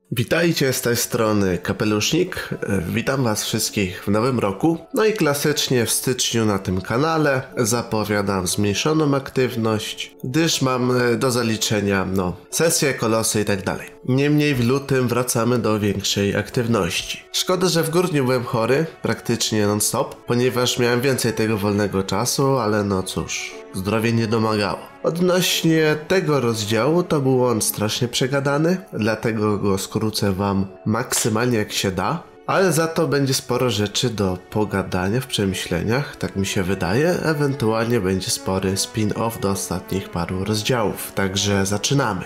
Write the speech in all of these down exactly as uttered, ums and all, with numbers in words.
Witajcie z tej strony Kapelusznik, witam was wszystkich w nowym roku. No i klasycznie w styczniu na tym kanale zapowiadam zmniejszoną aktywność, gdyż mam do zaliczenia no sesje, kolosy i tak dalej. Niemniej w lutym wracamy do większej aktywności. Szkoda, że w grudniu byłem chory, praktycznie non-stop, ponieważ miałem więcej tego wolnego czasu, ale no cóż, zdrowie nie domagało. Odnośnie tego rozdziału to był on strasznie przegadany, dlatego go skrócę wam maksymalnie jak się da, ale za to będzie sporo rzeczy do pogadania w przemyśleniach, tak mi się wydaje, ewentualnie będzie spory spin-off do ostatnich paru rozdziałów, także zaczynamy.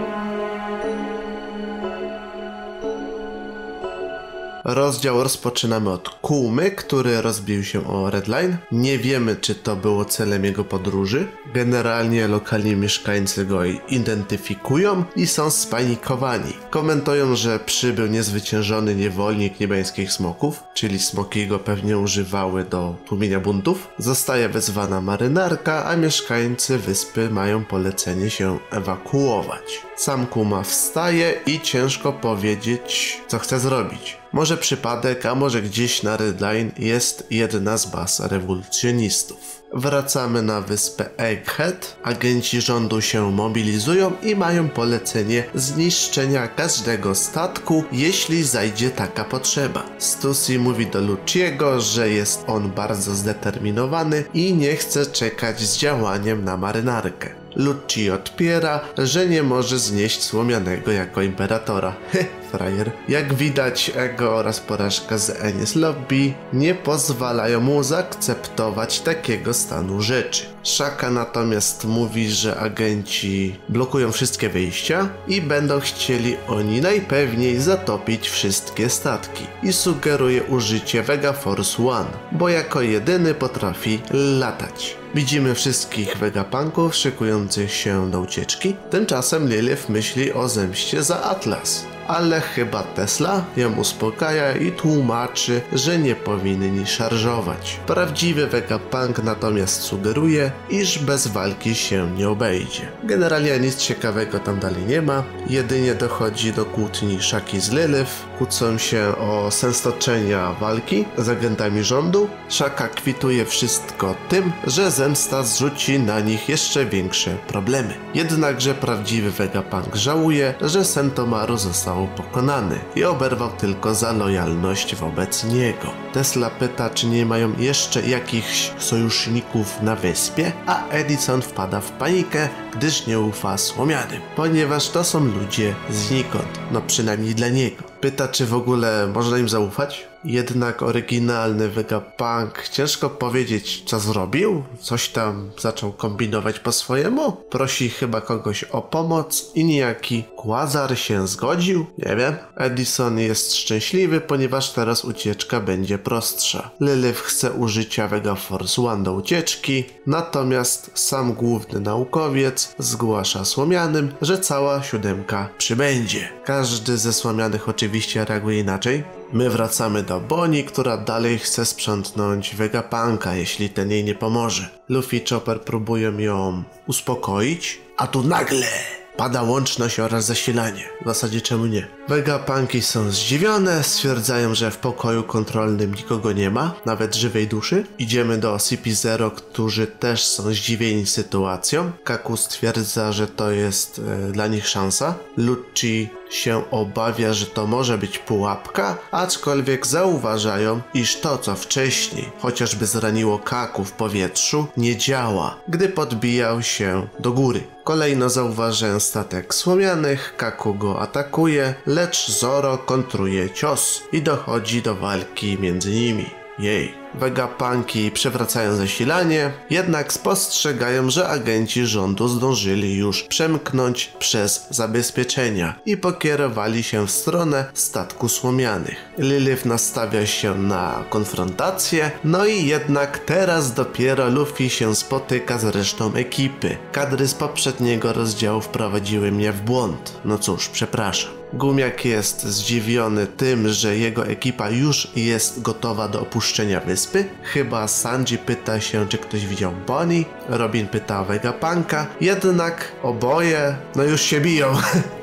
Rozdział rozpoczynamy od Kumy, który rozbił się o Redline. Nie wiemy, czy to było celem jego podróży. Generalnie lokalni mieszkańcy go identyfikują i są spanikowani. Komentują, że przybył niezwyciężony niewolnik niebiańskich smoków, czyli smoki go pewnie używały do tłumienia buntów. Zostaje wezwana marynarka, a mieszkańcy wyspy mają polecenie się ewakuować. Sam Kuma wstaje i ciężko powiedzieć, co chce zrobić. Może przypadek, a może gdzieś na Redline jest jedna z baz rewolucjonistów. Wracamy na wyspę Egghead. Agenci rządu się mobilizują i mają polecenie zniszczenia każdego statku, jeśli zajdzie taka potrzeba. Stussy mówi do Lucciego, że jest on bardzo zdeterminowany i nie chce czekać z działaniem na marynarkę. Lucci odpiera, że nie może znieść Słomianego jako imperatora. Heh, frajer. Jak widać, ego oraz porażka z Enies Lobby nie pozwalają mu zaakceptować takiego stanu rzeczy. Shaka natomiast mówi, że agenci blokują wszystkie wyjścia i będą chcieli oni najpewniej zatopić wszystkie statki. I sugeruje użycie Vega Force One, bo jako jedyny potrafi latać. Widzimy wszystkich Vegapunków szykujących się do ucieczki. Tymczasem Lilith myśli o zemście za Atlas. Ale chyba Tesla ją uspokaja i tłumaczy, że nie powinni szarżować. Prawdziwy Vegapunk natomiast sugeruje, iż bez walki się nie obejdzie. Generalnie nic ciekawego tam dalej nie ma, jedynie dochodzi do kłótni Shaki z Lilith, kłócą się o sens toczenia walki z agentami rządu. Shaka kwituje wszystko tym, że zemsta zrzuci na nich jeszcze większe problemy. Jednakże prawdziwy Vegapunk żałuje, że Sentomaru został pokonany i oberwał tylko za lojalność wobec niego. Tesla pyta, czy nie mają jeszcze jakichś sojuszników na wyspie, a Edison wpada w panikę, gdyż nie ufa Słomianym, ponieważ to są ludzie znikąd, no przynajmniej dla niego. Pyta, czy w ogóle można im zaufać? Jednak oryginalny Vegapunk ciężko powiedzieć, co zrobił. Coś tam zaczął kombinować po swojemu. Prosi chyba kogoś o pomoc i niejaki Quasar się zgodził. Nie wiem. Edison jest szczęśliwy, ponieważ teraz ucieczka będzie prostsza. Lilith chce użycia Vega Force One do ucieczki, natomiast sam główny naukowiec zgłasza Słomianym, że cała siódemka przybędzie. Każdy ze Słomianych oczywiście reaguje inaczej. My wracamy do Bonnie, która dalej chce sprzątnąć Vegapunka, jeśli ten jej nie pomoże. Luffy i Chopper próbują ją uspokoić, a tu nagle pada łączność oraz zasilanie. W zasadzie czemu nie? Vegapunki są zdziwione, stwierdzają, że w pokoju kontrolnym nikogo nie ma, nawet żywej duszy. Idziemy do C P zero, którzy też są zdziwieni sytuacją. Kaku stwierdza, że to jest e, dla nich szansa. Lucci się obawia, że to może być pułapka, aczkolwiek zauważają, iż to co wcześniej chociażby zraniło Kaku w powietrzu nie działa, gdy podbijał się do góry. Kolejno zauważają statek Słomianych, Kaku go atakuje, lecz Zoro kontruje cios i dochodzi do walki między nimi. Jej. Vegapunki przewracają zasilanie, jednak spostrzegają, że agenci rządu zdążyli już przemknąć przez zabezpieczenia i pokierowali się w stronę statku Słomianych. Lilith nastawia się na konfrontację, no i jednak teraz dopiero Luffy się spotyka z resztą ekipy. Kadry z poprzedniego rozdziału wprowadziły mnie w błąd. No cóż, przepraszam. Gumiak jest zdziwiony tym, że jego ekipa już jest gotowa do opuszczenia wyspy. Chyba Sanji pyta się, czy ktoś widział Bonnie. Robin pyta o Vegapunka. Jednak oboje, no już się biją.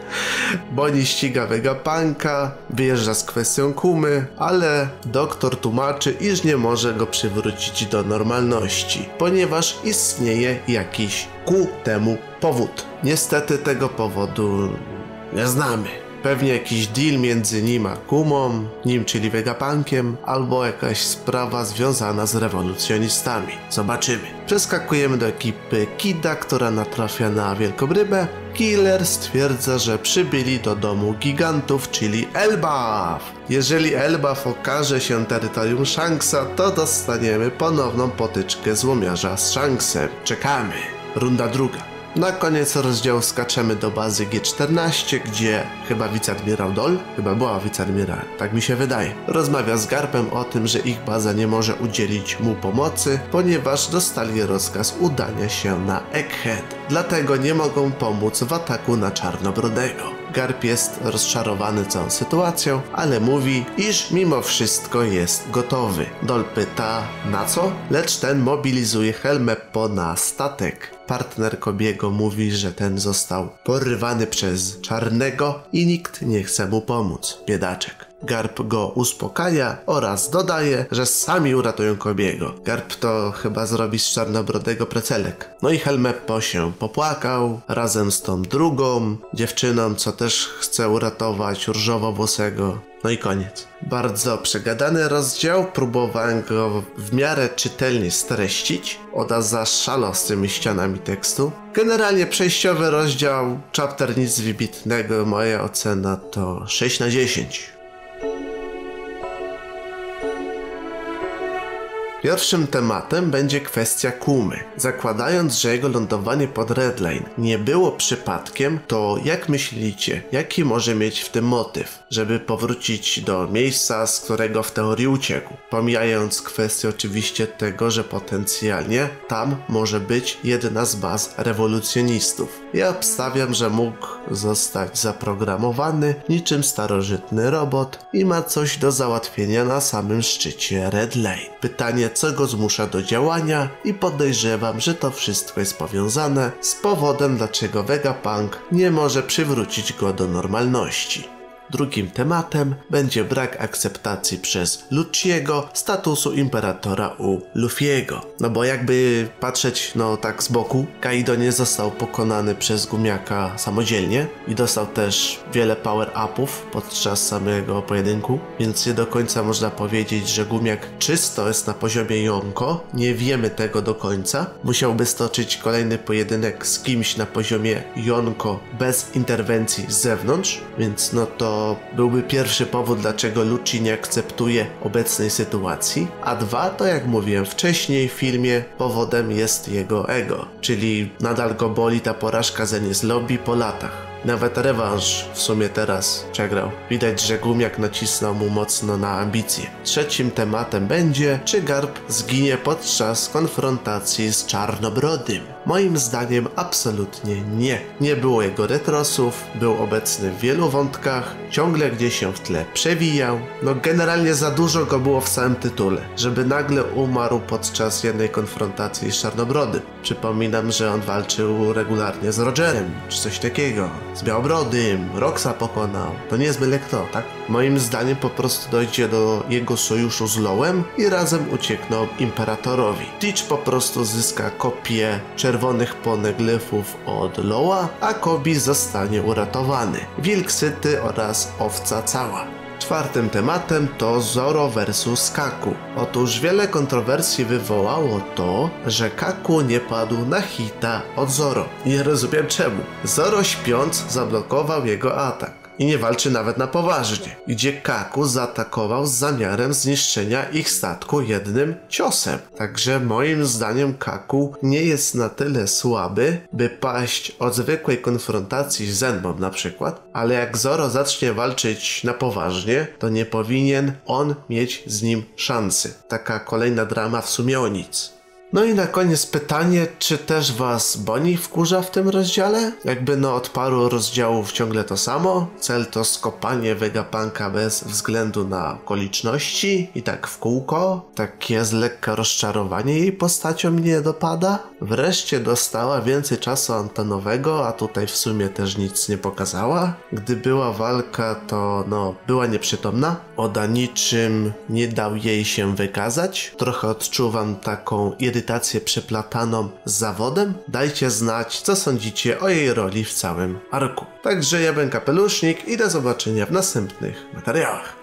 Bonnie ściga Vegapunka, wyjeżdża z kwestią Kumy, ale doktor tłumaczy, iż nie może go przywrócić do normalności, ponieważ istnieje jakiś ku temu powód. Niestety tego powodu nie znamy. Pewnie jakiś deal między nim a Kumą, nim czyli Vegapunkiem, albo jakaś sprawa związana z rewolucjonistami. Zobaczymy. Przeskakujemy do ekipy Kida, która natrafia na wielką rybę. Killer stwierdza, że przybyli do domu gigantów, czyli Elbaf. Jeżeli Elbaf okaże się terytorium Shanksa, to dostaniemy ponowną potyczkę złomiarza z Shanksem. Czekamy. Runda druga. Na koniec rozdziału skaczemy do bazy G czternaście, gdzie chyba wiceadmirał Dol, chyba była wiceadmirał, tak mi się wydaje, rozmawia z Garpem o tym, że ich baza nie może udzielić mu pomocy, ponieważ dostali rozkaz udania się na Egghead. Dlatego nie mogą pomóc w ataku na Czarnobrodego. Garp jest rozczarowany całą sytuacją, ale mówi, iż mimo wszystko jest gotowy. Dol pyta, na co? Lecz ten mobilizuje Helmeppo na statek. Partner Kobiego mówi, że ten został porywany przez Czarnego i nikt nie chce mu pomóc. Biedaczek. Garp go uspokaja oraz dodaje, że sami uratują Kobiego. Garp to chyba zrobi z Czarnobrodego precelek. No i Helmeppo się popłakał razem z tą drugą dziewczyną, co też chce uratować różowowłosego. No i koniec. Bardzo przegadany rozdział, próbowałem go w miarę czytelnie streścić. Oda zaszalał z tymi ścianami tekstu. Generalnie przejściowy rozdział, chapter nic wybitnego, moja ocena to sześć na dziesięć. Pierwszym tematem będzie kwestia Kumy. Zakładając, że jego lądowanie pod Redline nie było przypadkiem, to jak myślicie, jaki może mieć w tym motyw, żeby powrócić do miejsca, z którego w teorii uciekł? Pomijając kwestię oczywiście tego, że potencjalnie tam może być jedna z baz rewolucjonistów. Ja obstawiam, że mógł zostać zaprogramowany niczym starożytny robot i ma coś do załatwienia na samym szczycie Redline. Pytanie, co go zmusza do działania i podejrzewam, że to wszystko jest powiązane z powodem, dlaczego Vegapunk nie może przywrócić go do normalności. Drugim tematem będzie brak akceptacji przez Lucciego statusu imperatora u Luffy'ego. No bo jakby patrzeć no tak z boku, Kaido nie został pokonany przez Gumiaka samodzielnie i dostał też wiele power-upów podczas samego pojedynku, więc nie do końca można powiedzieć, że Gumiak czysto jest na poziomie Yonko. Nie wiemy tego do końca. Musiałby stoczyć kolejny pojedynek z kimś na poziomie Yonko bez interwencji z zewnątrz, więc no to byłby pierwszy powód, dlaczego Lucci nie akceptuje obecnej sytuacji, a dwa, to jak mówiłem wcześniej w filmie, powodem jest jego ego, czyli nadal go boli ta porażka z Enies Lobby po latach. Nawet rewanż w sumie teraz przegrał. Widać, że Gumiak nacisnął mu mocno na ambicje. Trzecim tematem będzie, czy Garp zginie podczas konfrontacji z Czarnobrodym. Moim zdaniem absolutnie nie. Nie było jego retrosów, był obecny w wielu wątkach, ciągle gdzieś się w tle przewijał. No generalnie za dużo go było w samym tytule, żeby nagle umarł podczas jednej konfrontacji z Czarnobrodym. Przypominam, że on walczył regularnie z Rogerem, czy coś takiego. Z Białobrodym, Roxa pokonał. To nie jest byle kto, tak? Moim zdaniem po prostu dojdzie do jego sojuszu z Lowem i razem uciekną Imperatorowi. Teach po prostu zyska kopię czerwonych poneglyfów od Lowa, a Kobi zostanie uratowany. Wilk syty oraz owca cała. Czwartym tematem to Zoro versus Kaku. Otóż wiele kontrowersji wywołało to, że Kaku nie padł na hita od Zoro. Nie rozumiem czemu. Zoro śpiąc zablokował jego atak. I nie walczy nawet na poważnie, gdzie Kaku zaatakował z zamiarem zniszczenia ich statku jednym ciosem. Także moim zdaniem Kaku nie jest na tyle słaby, by paść od zwykłej konfrontacji z Zenbą na przykład, ale jak Zoro zacznie walczyć na poważnie, to nie powinien on mieć z nim szansy. Taka kolejna drama w sumie o nic. No i na koniec pytanie, czy też was Bonnie wkurza w tym rozdziale? Jakby no od paru rozdziałów ciągle to samo. Cel to skopanie Vegapunka bez względu na okoliczności i tak w kółko. Takie z lekka rozczarowanie jej postacią mnie dopada. Wreszcie dostała więcej czasu antenowego, a tutaj w sumie też nic nie pokazała. Gdy była walka, to no była nieprzytomna. Oda niczym nie dał jej się wykazać. Trochę odczuwam taką irytację przeplataną z zawodem. Dajcie znać, co sądzicie o jej roli w całym arku. Także ja byłem Kapelusznik i do zobaczenia w następnych materiałach.